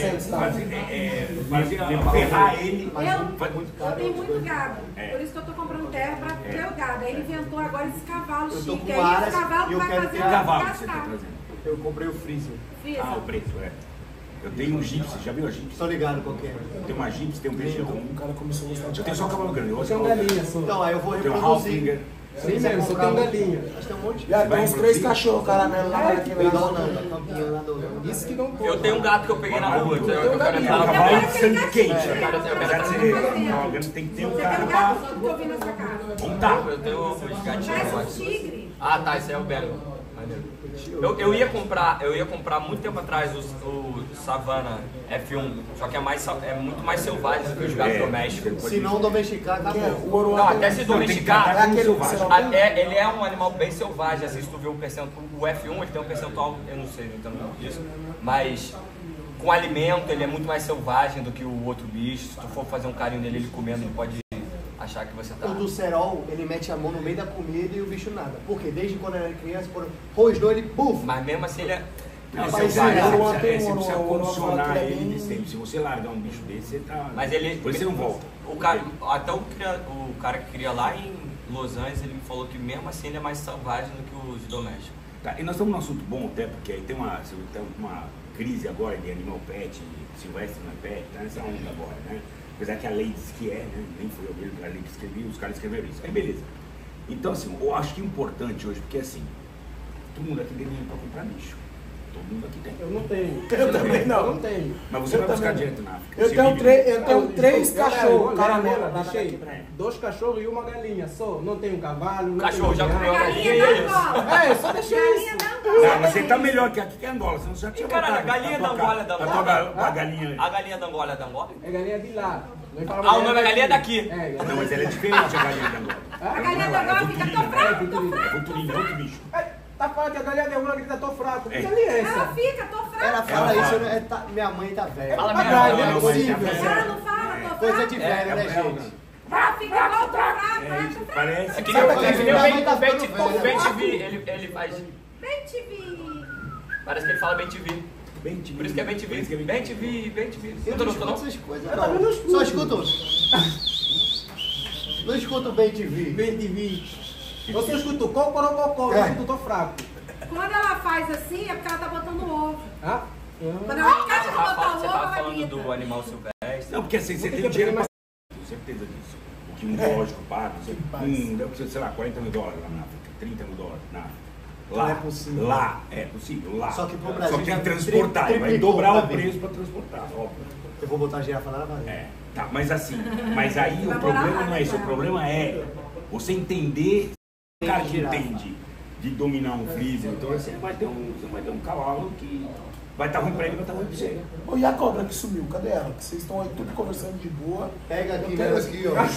ferrar ele. Eu tenho muito gado, por isso que eu tô comprando terra pra ter o gado. Aí ele inventou agora esses cavalos Eu tô chiques. com Aí aras esse cavalo e eu vai quero fazer ter eu Cavalo que você tá gastar. trazendo. Eu comprei o freezer. Fiz. Ah, o preto, é. Eu tenho um Gypsy, já viu a Gypsy? Tô ligado qual que é. Tem uma Gypsy, tem um PG1. O cara começou a gostar de Eu tenho só cavalo grande. Eu Você é um galinha, só. Então, aí eu vou tenho um reproduzir. Halfinger. Sim mesmo, só tem um galinha. Acho que tem um monte. Já tem vai uns 3 reproduzir? cachorros caramelo lá aqui Eu não, na não, campinho lá do. Isso que não pode. Eu tenho um gato que eu peguei na rua. Eu quero É um entrar. cavalo de sangue quente. Eu quero Tem que ter um Você cara tem pra gato que eu vi na sua casa. montar. Eu tenho uns gatinhos. Parece um lá. tigre. Ah, tá, esse aí é o Bengal. Maneiro. Eu ia comprar muito tempo atrás o Savannah F1, só que é muito mais selvagem do que os gatos domésticos. Se não domesticar, Que é acabou. o ouro Não, até se domesticar, É aquele que você não tem? ele é um animal bem selvagem, assim, se tu vê o percentual, o F1 ele tem um percentual, eu não sei, não entendo muito disso, mas com alimento ele é muito mais selvagem do que o outro bicho, se tu for fazer um carinho nele, ele comendo, ele pode achar que você tá... O do cerol, ele mete a mão no meio da comida e o bicho nada. Porque desde quando eu era criança, quando rosnou, ele puf! Mas mesmo assim ele é... Não, Mas você esse vai, ouro você tem precisa ouro, ouro, condicionar ouro, ele ouro, desse tempo. Se você largar um bicho desse, você tá. Mas ele... Por isso você não volta. O cara, até o cara que cria lá em Los Angeles, ele me falou que mesmo assim ele é mais selvagem do que os domésticos. Tá, e nós estamos num assunto bom até, porque aí tem uma crise agora de animal pet, silvestre não é pet, tá nessa onda agora, né? Apesar que a lei diz que é, né? Nem foi eu mesmo, a lei que escrevi, os caras escreveram isso. Aí beleza. Então assim, eu acho que é importante hoje, porque assim, todo mundo aqui tem dinheiro para comprar bicho. Todo mundo aqui tem. Eu não tenho. Eu também não. Eu não tenho. Mas você vai buscar direto na África. Eu Você tenho, vive- eu tenho 3 cachorros, caramelo. Deixei 2 cachorros e uma galinha só. Não tenho um cavalo, não Cachorro tenho já um comeu a gato. galinha, Galinha é da isso. Angola. É, só deixei Galinha isso. da Angola. Não, mas você tá melhor que aqui que é Angola. Você não já tinha Caralho, a botado galinha tua da Angola é da a Angola. tua a galinha. A galinha da Angola é da Angola? É galinha de lá. Ah, o nome da galinha é daqui. É, galinha Não, mas ela é diferente a galinha da Angola. A galinha da Angola fica tão fraca, tão fraca. É vulturina, é outro bicho. Tá falando que a galinha de Angola grita, tô fraco. Que É. galinha é Ela essa? fica, tô fraca. Ela fala Ela isso, fala. minha mãe tá velha. Fala Galinha, mesmo. não é não, possível. mas Ela não fala, tô Coisa fraca. de velho, né, gente? Ela fica igual, tô fraca, É isso, fraca. parece. É que nem o Sabe é que nem minha mãe o tá Ben ficando velha. TV, ele faz. Bem te vi. Parece que ele fala Ben TV. Bem TV. Por isso que é Ben TV. Por isso que é Ben TV, Ben TV. Eu Não não escutou, escuto não? essas coisas, Eu também não escuto. Só escuto. Não escuto bem TV. Bem de mim. Eu só escuto cocorococó, eu escuto, tô fraco. Quando ela faz assim, é porque ela tá botando ovo. Ah? Quando ela esquece de botar o Você ovo, tava ela falando grita. do animal silvestre. Não, porque assim, você tem dinheiro pra. Tenho certeza disso. O que um zoológico paga, deve ser, sei lá, 40 mil dólares lá na África, 30 mil dólares na África. Lá, Não é possível. Lá, é possível, lá. Só que pro Brasil Só que tem já que transportar, ele vai triplicou dobrar pra o ver. preço pra transportar, óbvio. Eu vou botar a girafa lá na varanda. É, tá, mas assim, mas aí o Vai problema morar lá, não é isso, o né? problema é você entender, o cara que entende de dominar um freezer, então você vai ter um cavalo que vai estar ruim pra ele, vai estar ruim pra você. Ô, e a cobra que sumiu? Cadê ela? Que vocês estão aí tudo conversando de boa. Pega aqui, Eu pega quero- aqui, ó.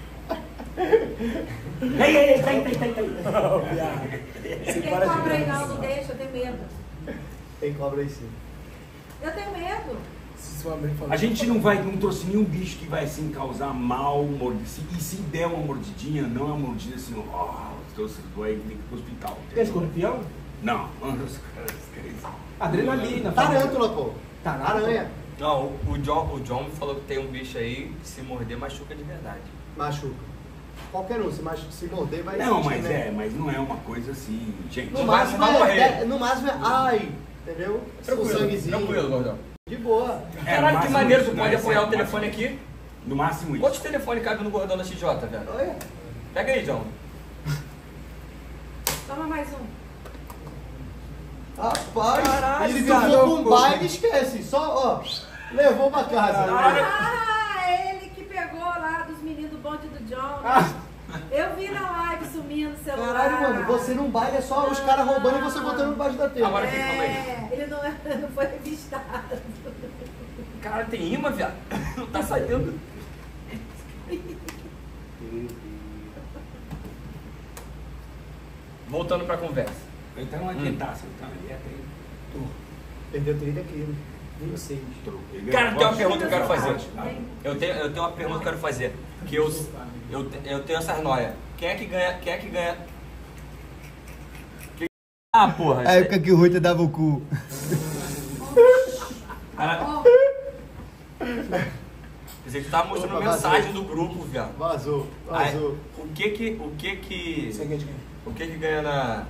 Ei, tá aí. Não, viado. Você Tem para de cobra aí graça. não, não deixa, eu tenho medo. Tem cobra aí sim. Eu tenho medo. Se sua mãe falou- A gente não trouxe nenhum bicho que vai assim causar mal, e se der uma mordidinha, não é uma mordida assim, trouxe vai tem que ir pro hospital. Tem escorpião? Não. Adrenalina. Tarântula, pô. Tarântula. Aranha. Não, o John me falou que tem um bicho aí que se morder machuca de verdade. Machuca. Qualquer um, se morder vai Não, sentir, mas né? mas não é uma coisa assim, gente. No vai- máximo, vai morrer. no máximo é ai, entendeu? O sanguezinho. Tranquilo, gordão. De boa. É, Caralho, no que máximo maneiro, isso, tu não, pode esse apoiar é o telefone máximo. aqui. No máximo isso. Quantos telefones cabem no gordão da XJ, velho? Olha. Pega aí, John. Toma mais um. Rapaz, Caralho, ele viado, tocou com um pô. baile, esquece. Só, ó, levou pra casa. Ah, ele que pegou lá dos meninos do bonde do John. né? Eu vi na live sumindo o celular. Caralho, mano, você não baile, é só os caras roubando e você botando embaixo da tela. Agora aqui, calma aí. Ele não foi revistado. Caralho, tem imã, viado. Não tá saindo. Voltando pra conversa. Então não adiantar, você tá ali, Perdeu 30 quilos. 26. Cara, tem uma pergunta que eu quero fazer. Vem. Eu tenho uma pergunta que eu quero fazer. Que eu tenho essas noias. Quem é que ganha? Ah, porra. A época que o Rui te dava o cu. Cara, Ó, você tava mostrando Opa, mensagem do grupo, viado. Vazou, Aí, vazou. o que que ganha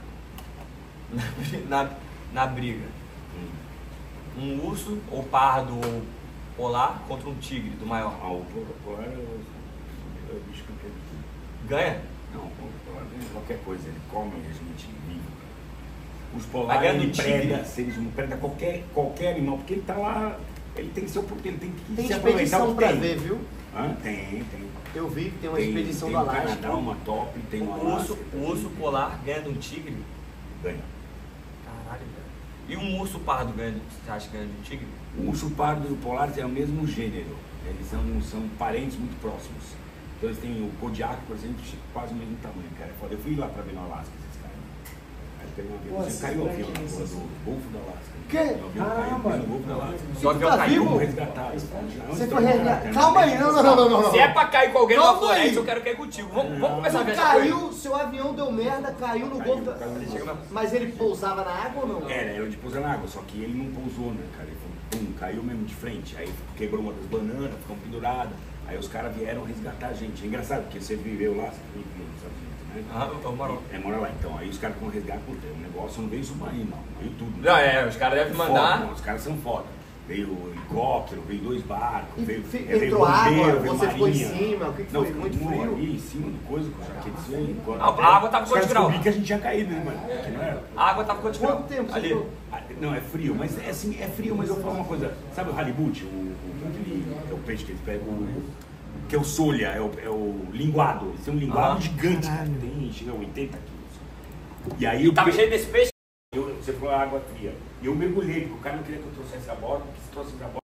na briga? Um urso ou pardo ou polar contra um tigre do maior? Ah, o polar é o bicho que eu quero dizer. Ganha? Não, o polar ganha qualquer coisa, ele come a gente vivo. Os Vai polares, ganhar ele do tigre. preda, se eles não preda qualquer animal, porque ele tá lá, ele tem que ser ele tem que Tem se aproveitar expedição o que pra tem. ver, viu? Hã? Tem. Eu vi que tem uma Tem expedição do no Alasca. Canadá, uma top, tem uma O urso polar ganha de um tigre? ganha. Caralho, velho. E um urso pardo ganha, você acha que ganha de um tigre? O urso pardo e o polar é o mesmo gênero. Eles são parentes muito próximos. Então eles têm o Kodiak, por exemplo, quase o mesmo tamanho, cara. Eu fui lá pra ver no Alasca esses caras. Aí peguei um avião, caiu o avião na rua do Golfo do Alasca. Que? O avião caiu no Golfo do Alasca. O avião tá caiu? vivo? Resgataram. Você foi resgatar. Calma aí, não. Se é pra cair com alguém na Calma floresta, aí. eu quero cair contigo. Vamos começar a ver essa coisa. Caiu, seu avião deu merda, caiu no Golfo da... Mas ele pousava na água ou não? Era de pousar na água, só que ele não pousou, né, cara? Ele pum, caiu mesmo de frente. Aí quebrou uma das bananas, ficou pendurada. Aí os caras vieram resgatar a gente. É engraçado, porque você viveu lá, você viveu nos Estados Unidos, né? Ah, eu moro. Mora lá. Então, aí os caras vão resgatar o negócio, não veio submarino, não. Veio tudo. Não, os caras devem mandar. Foda, não, os caras são foda. Veio helicóptero, veio 2 barcos, E veio entrou água, veio você ficou em marinha. cima, o que Não, foi? Muito ficou frio? ali em cima do coisa, com jaquetezinho. A água tava Os caras quantos graus? descobriram que a gente tinha caído, né, mano? Que não era. A água tava quantos graus? Quanto tempo você Ali. ficou? Não, é frio, mas é assim, é frio, mas eu vou falar uma coisa. Sabe o halibut? É o peixe que eles pegam, que é o solha, é o linguado. Eles têm um linguado gigante, cara. Tem, chega a 80 quilos. E aí o Tava cheio desse peixe? você falou água fria. E eu mergulhei, porque o cara não queria que eu trouxesse a bola, porque se trouxesse a bola.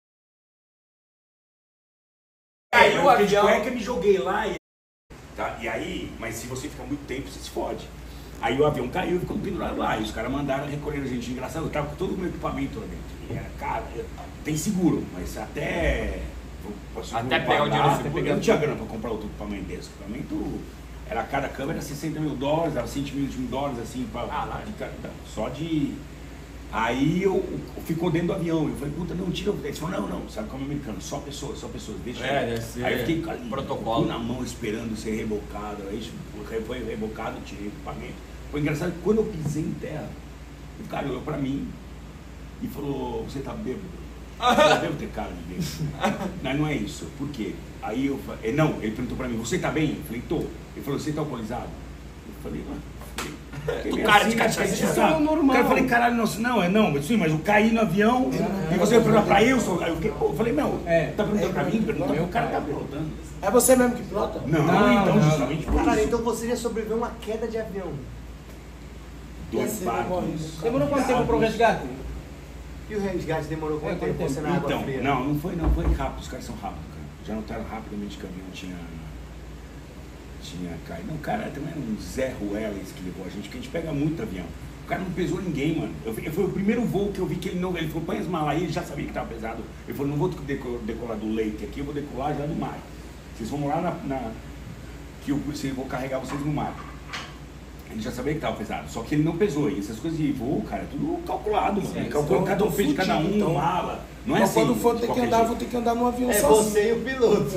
Aí o avião é que eu me joguei lá e aí, mas se você ficar muito tempo, você se fode. Aí o avião caiu e ficou pendurado lá. E os caras mandaram recolher a gente. Engraçado, eu tava com todo o meu equipamento lá dentro. E era caro, tem seguro, mas até pegar o dinheiro, eu não tinha grana pra comprar outro equipamento desse. O equipamento era cada câmera $60 mil, era $100 mil assim, só de. Aí eu ficou dentro do avião. Eu falei, puta, não, tira o. Eles falaram, não, sabe como é americano, só pessoas, deixa. Deve ser aí eu fiquei com protocolo na mão esperando ser rebocado. Aí foi rebocado, tirei o equipamento. Foi engraçado que quando eu pisei em terra, o cara olhou pra mim e falou, você tá bêbado? Eu devo ter cara de bêbado. Não é isso. Por quê? Aí eu falei, não, ele perguntou pra mim, você tá bem? Eu falei, tô. Ele falou, você tá alcoolizado? Eu falei, o cara de cachaça é normal. Eu falei, caralho, não, sim, mas eu caí no avião e você perguntou pra eu, aí eu fiquei, eu falei, não, tá perguntando pra mim? Perguntou, o cara tá pilotando. É você mesmo que pilota? Não, então justamente por Cara, isso. então você já sobreviveu a uma queda de avião. 2 barcos. Demorou quanto tempo pro resgate? E o resgate demorou quanto tempo você na água Então, fria? não foi rápido, os caras são rápidos, cara. Já notaram rapidamente que o avião tinha caído. Não, cara, também era um Zé Ruelas que levou a gente, porque a gente pega muito avião. O cara não pesou ninguém, mano. Foi o primeiro voo que eu vi que ele falou, põe as malas aí, ele já sabia que tava pesado. Ele falou, não vou decolar do Lake aqui, eu vou decolar já do mar. Vocês vão lá que eu vou carregar vocês no mar. Ele já sabia que estava pesado, só que ele não pesou. E essas coisas de voo, cara, é tudo calculado, mano. Calculado, cada um fez de cada um, então, mala. Não é assim. Quando for ter que andar, vou ter que andar no avião é sozinho. Você e o piloto.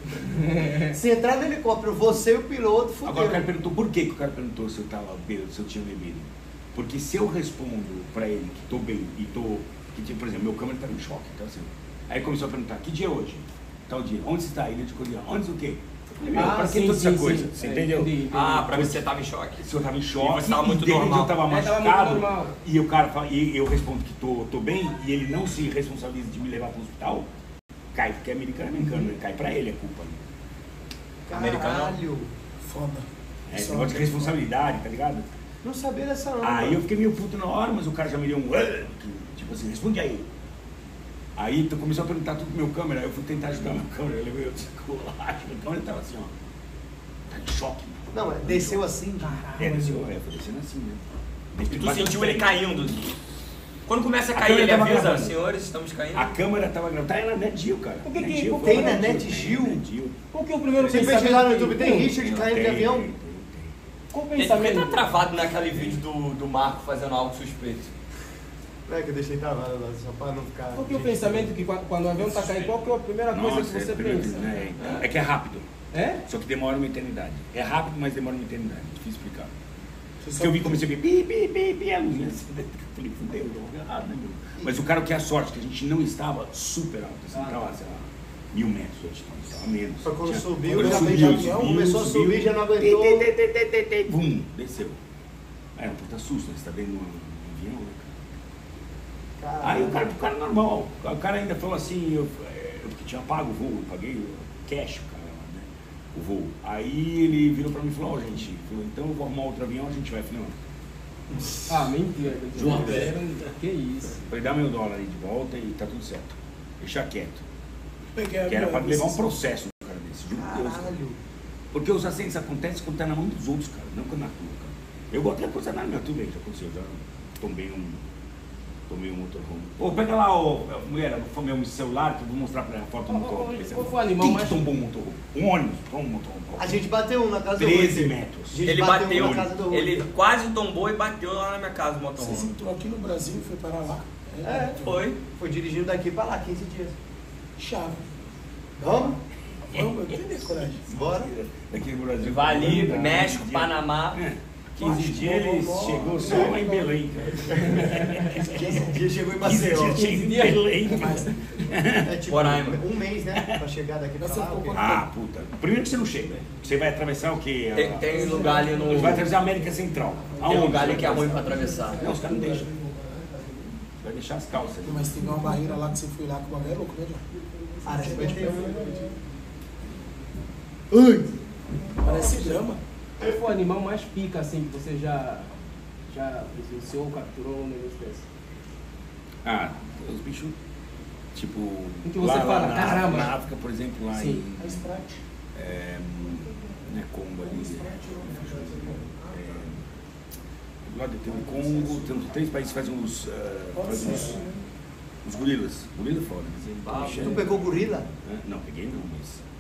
Se entrar no helicóptero, você e o piloto, fudeu. Agora o cara perguntou, por que o cara perguntou se eu tava bêbado, se eu tinha bebido? Porque se eu respondo pra ele que tô bem e tô. Que, por exemplo, meu câmera tá em choque, então assim. Aí começou a perguntar, que dia é hoje? Tal dia. Onde você tá? Ilha de Coreia. Onde o quê? Pra que toda essa coisa? Você entendeu? Entendi. Pra ver se você tava em choque. Se eu tava em choque, você tava muito de repente normal. eu tava Tava machucado, muito normal. e o cara fala, e eu respondo que tô bem, e ele não se responsabiliza de me levar pro hospital, cai, porque americano, né? Cai pra ele a culpa. Né? Americano. Foda. Esse negócio de responsabilidade, tá ligado? Não sabia dessa não. Aí eu fiquei meio puto na hora, mas o cara já me deu um... Tipo assim, responde aí. Aí começou a perguntar tudo pro meu câmera, eu fui tentar ajudar meu câmera, eu levei o sacolagem, meu câmera tava assim, ó. Tá de choque, mano. Não, desceu assim. Desceu, foi descendo assim, né? E tu sentiu ele caindo. Quando começa a cair, câmera ele tava avisa, gravando. senhores, estamos caindo. A câmera tava gravando, tá aí na Net Gil, cara. Por que Net que- Gil, por foi Tem na na Net Gil? Net Gil. Qual que é o primeiro Você pensamento? fez lá no que- YouTube, tem Richard caindo de avião? Qual o Ele pensamento? tá travado naquele vídeo do Marco fazendo algo suspeito. Não é que eu deixei travado lá, só pra não ficar... Qual que é o pensamento que quando o avião tá caindo, qual que é a primeira coisa Nossa, que você pensa? é que é rápido. É? Só que demora uma eternidade. É rápido, mas demora uma eternidade. Difícil explicar. Você Porque eu vi, sabe comecei a ver pi, a luzinha assim. Eu falei, fudeu, deu errado, né, meu? Mas o cara, o que é a sorte, que a gente não estava super alto, assim, estava, sei lá, 1000 metros de altitude, estava menos. Só quando Tinha- subiu, quando já subiu, veio de avião, começou a subir, já não aguentou. Vum, desceu. Aí, um puta susto, né? Você tá vendo um avião, né, cara? Aí o cara normal, o cara ainda falou assim, eu porque tinha pago o voo, eu paguei o cash, o cara, né, o voo. Aí ele virou pra mim e falou, gente, falou, então eu vou arrumar outro avião, a gente vai. Eu falei, não. Ah, mentira. Juro. Que isso? Eu falei, dá $1000 aí de volta e tá tudo certo. Deixa quieto. peguei Que era pra avião, levar um esses- processo no cara desse, juro por Deus. Cara. Porque os acidentes acontecem quando tá na mão dos outros, cara, não quando na tua, cara. Eu botei a coisa na minha, tudo bem, já aconteceu, já tomei um motorhome. Ô, pega lá, mulher, meu celular, que eu vou mostrar pra ela a foto do motorhome. Qual foi o animal Quem mais... que tombou um motorhome? Um ônibus, tomou um motorhome. A gente bateu um na casa do 13 Rui. metros. A gente Ele bateu bateu, um na casa do Rui. ele quase tombou e bateu lá na minha casa o Você motorhome. entrou aqui no Brasil e foi para lá. É, Foi. dirigindo daqui pra lá, 15 dias. Chave. Vamos? Vamos, eu tenho coragem. Bora. Daqui no Brasil. Vali, Tá, México, 15 dias. Panamá. 15 dias ele chegou só lá em Belém, cara. 15 dias chegou em 15 Maceió. dias chegou em Belém. É tipo Roraima. um mês, né? Pra chegar daqui pra Mas você lá. ficou o quê? Ah, puta. Primeiro que você não chega. Você vai atravessar o quê? Tem lugar ali no. Você vai atravessar a América Central. Tem lugar ali que é ruim pra atravessar. Não, os caras não deixam. vai deixar as calças. Mas teve uma barreira lá que você foi lá que o bagulho é louco, né, John? Ui! Parece grama. Qual foi o animal mais pica assim que você já presenciou, capturou, um negócio desse? Ah, os bichos, tipo. O que você fala? Caramba! Na África, por exemplo, lá Sim. A Sprite. não é Congo ali. Lá tem o Congo, temos 3 países que fazem os gorilas. Gorila é foda. Tu pegou gorila? Não, peguei não, mas